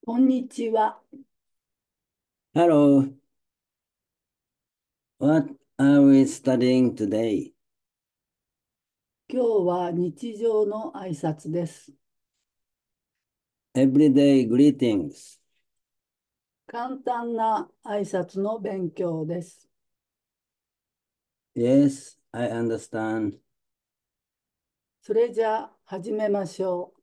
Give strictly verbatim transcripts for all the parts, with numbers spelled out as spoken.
こんにちは。 Hello, what are we studying today? 今日は日常の挨拶です。 Everyday greetings. 簡単な挨拶の勉強です。 Yes, I understand. それじゃあ始めましょ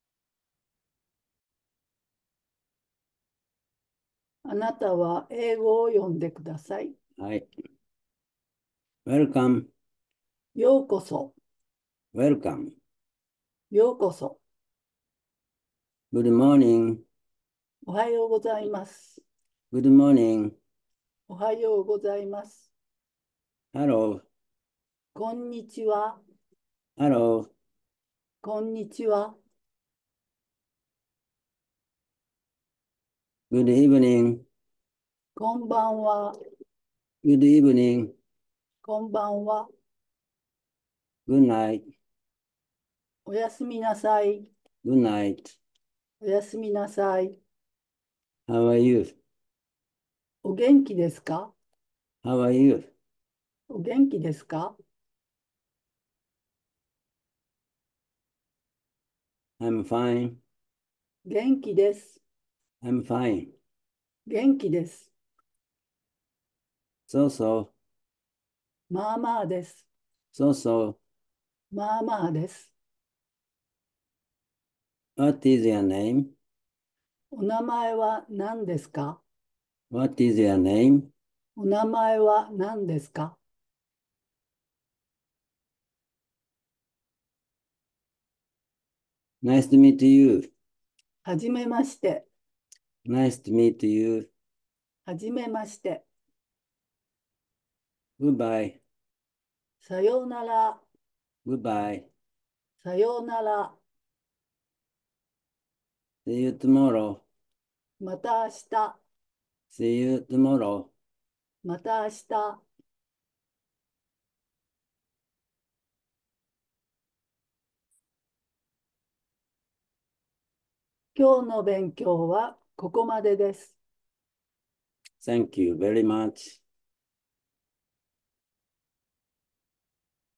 う。あなたは英語を読んでください。 はい。Welcome, ようこそ、 welcome. ようこそ。 Good morning, おはようございます。 good morning. おはようございます。 Hello, こんにちは。 hello. こんにちは。 Good evening, こんばんは。 good evening. こんばんは。 Good night, おやすみなさい。 good night. おやすみなさい。 How are you? お元気ですか？ How are you? お元気ですか？ I'm fine. 元気です。 I'm fine. 元気です。 So so, まあまあです。 so so. まあまあです。 What is your name? お名前は何ですか？ What is your name? お名前は何ですか？ Nice to meet you. はじめまして。 Nice to meet you. はじめまして。 Goodbye. さようなら。 Goodbye. さようなら。 See you tomorrow. また明日。 See you tomorrow. また明日。今日の勉強はここまでです。 Thank you very much.